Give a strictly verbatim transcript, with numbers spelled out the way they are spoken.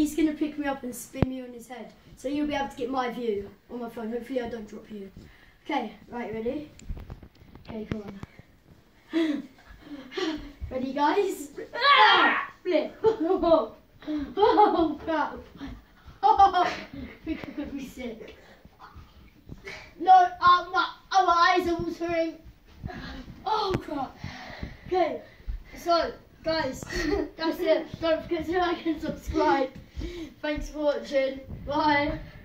he's going to pick me up and spin me on his head. So you'll be able to get my view on my phone. Hopefully I don't drop you. Okay, right, ready? Okay, come on. Ready, guys? Ah! Flip. Oh, oh crap. Oh, we could be sick. No, um, my, oh, my eyes are watering. Oh crap. Okay, so guys, that's it. Don't forget to like and subscribe. Thanks for watching. Bye.